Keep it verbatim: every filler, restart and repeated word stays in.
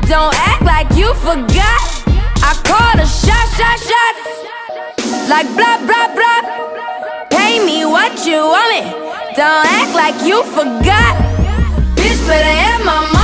Don't act like you forgot. I call a shot, shot, shots. Like blah, blah, blah. Pay me what you want me. Don't act like you forgot. Bitch, better have my money.